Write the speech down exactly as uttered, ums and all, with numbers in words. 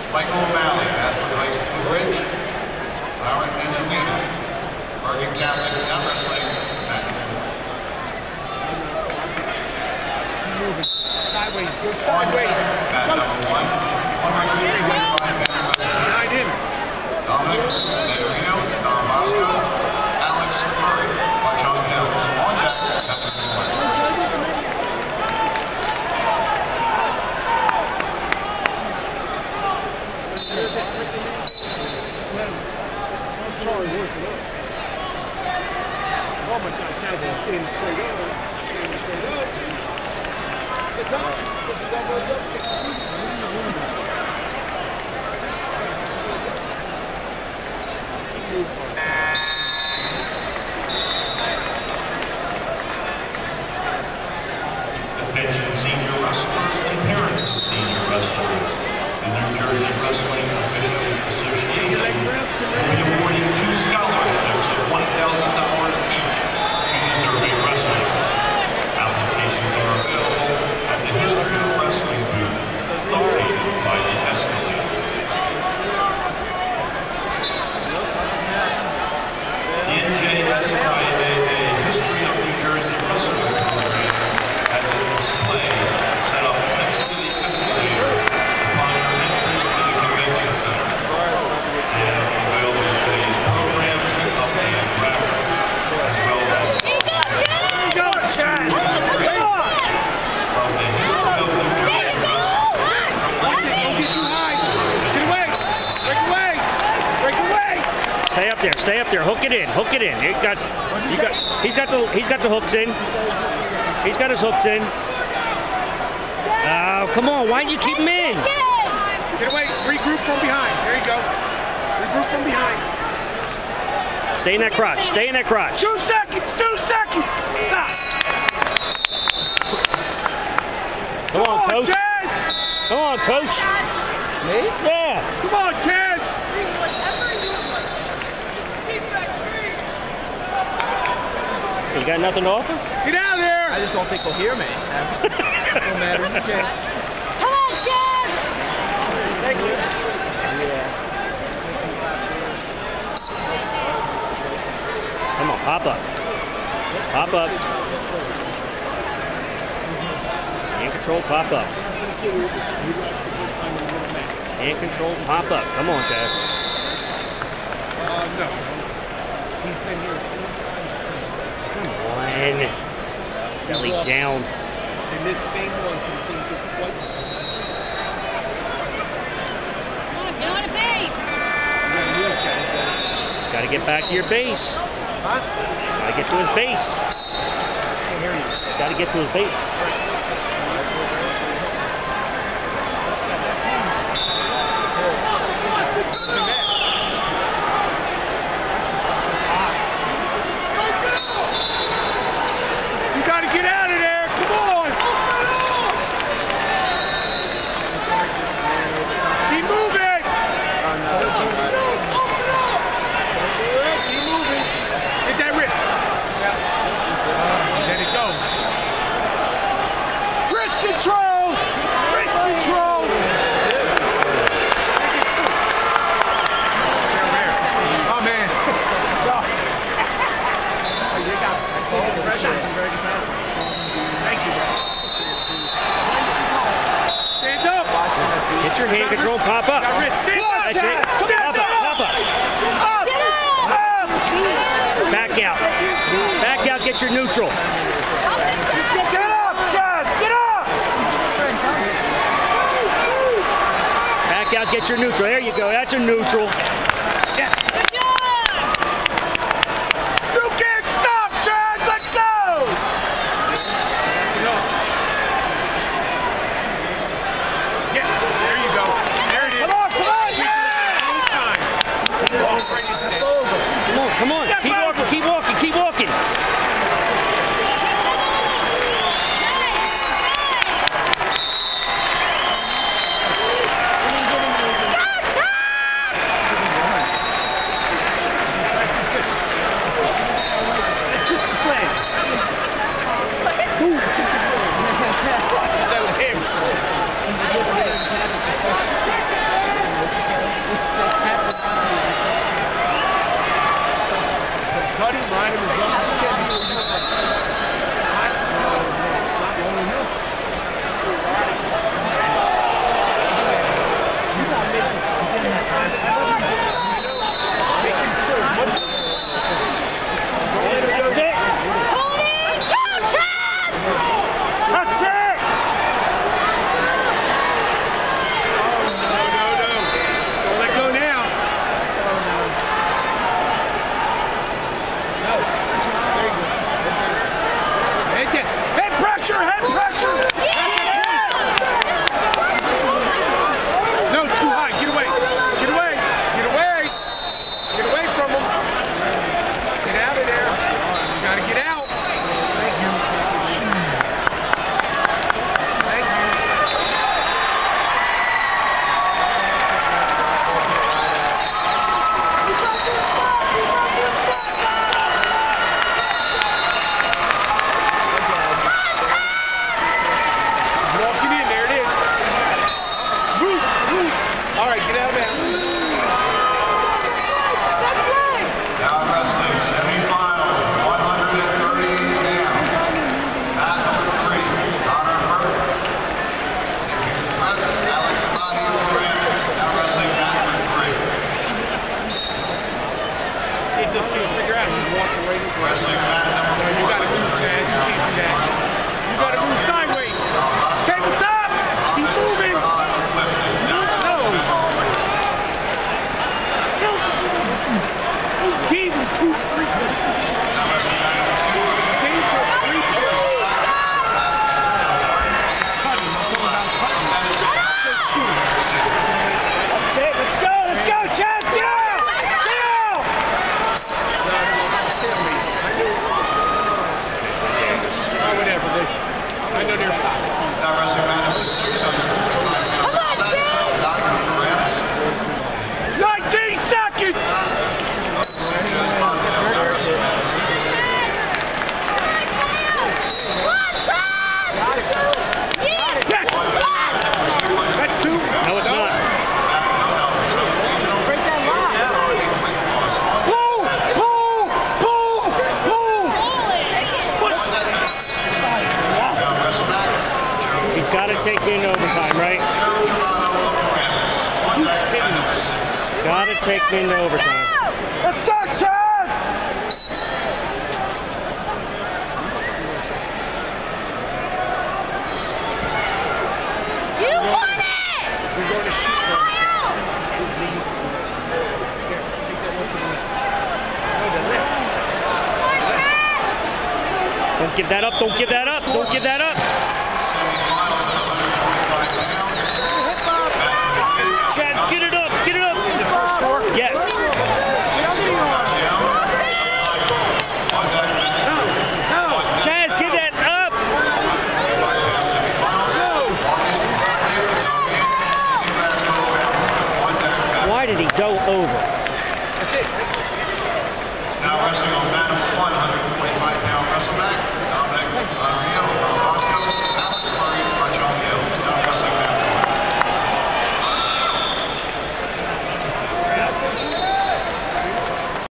Sideways, go sideways. Behind him. Dominic, Pedrino, Don Bosco, Alex Murray, John Hills, on deck, Charlie Horse it up. Oh my God, Chaz is standing straight up. Standing straight up. Get up. Just double up. Attention senior wrestlers and parents of senior wrestlers. The New Jersey Wrestling Official Association will be awarding two scholarships of one thousand dollars each to deserving wrestlers. Applications are available at the History of Wrestling booth located by the escalator. The N J S I A A History of New Jersey Wrestling program has a display set up next to the escalator upon your entrance to the convention center. And available today's programs and updated graphics, as well as from the History of New Jersey Stay up there, stay up there, hook it in, hook it in. You got, you got, he's got the, he's got the hooks in. He's got his hooks in. Oh, come on, why do you keep him in? Get away, regroup from behind. There you go. Regroup from behind. Stay in that crotch, stay in that crotch. Two seconds, two seconds. Stop. Come on, coach. Chaz. Come on, coach. Me? Yeah. Come on, Chaz. You got nothing to offer? Get out of there! I just don't think he'll hear me. No matter. Okay. Come on, Chaz! Thank you. Yeah. Come on, pop up. Pop up. Hand control, pop up. Hand control, pop up. Come on, Chaz. Uh, no. He's been here. Come on. Belly down. And this same one can same thing twice. Come on, get on a base! Got to get back to your base. Huh? He's got to get to his base. I can't hear you. He's got to get to his base. You got to get out of there. Come on. Keep moving. Keep moving. Get that wrist. Let it go. Wrist control. Wrist control. Oh man. Thank you. Stand up. Get your hand control, pop up. Got wrist. Stand up. That's it. Pop up, pop up. Up. Up. Back out. Back out, get your neutral. Just get, get up, Chaz. Get up. Back out, get your neutral. There you go. That's a neutral. Yes. Good job! You can't stop, Chaz. Let's go. Get up. Yes. There you go. There it is. Come on, come on, Chaz. Come on, come on. Keep walking, keep walking, keep walking. Line him as long as you can. That's it. Hold it! Go, Chaz! That's it. No, no, no. Don't let go now. No. There you go. Head, get, head pressure, head pressure. No, too high. Get away. Get away. Get away. Get away from him. Get out of there. You gotta get out. Thank you. Thank you. Walking in, there it is. Move, move. All right, get out of there. Now wrestling semi-final, one hundred thirty down. At number three, Connor Burke. Here's Brett, Alex Body, now wrestling at number three. He just can't figure out. He's walking right into it. Wrestling at number No, you four. gotta move, Chaz. You can't do that. You gotta move sideways. Tabletop! Keep moving! No! Keep moving! That's it. Let's go. Let's go, Chaz. Get out. Get out. Whatever, they, I know their size. Now wrestling at number six, Come on, Chaz! Doctor Perez. nineteen seconds! Yes! That's two. No, it's not. Break that line. Pull! Pull! Pull! Pull! Push! He's got to take me into overtime, right? Got to take me into overtime. Let's go, Chaz! You won it! We're going to shoot him. His knees. Here, take that one to the left. No, the left. Don't give that up. Don't give that up. Don't give that up.